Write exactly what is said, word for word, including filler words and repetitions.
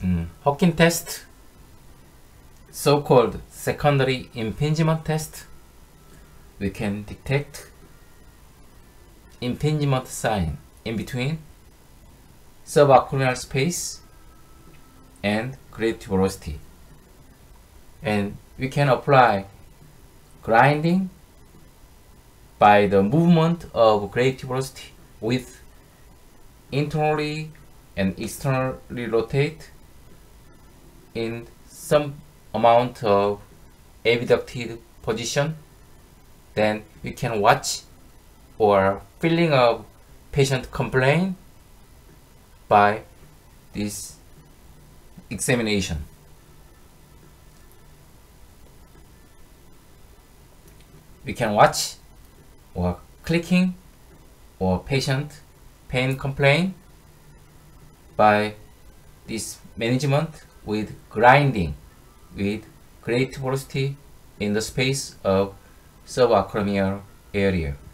mm, Hawkin test, so-called secondary impingement test, we can detect impingement sign in between subacromial space and great tuberosity, and we can apply grinding by the movement of great tuberosity with internally and externally rotate in some amount of abducted position. Then we can watch or feeling of patient complaint by this examination. We can watch or clicking or patient pain complaint by this management with grinding with great tuberosity in the space of subacromial area.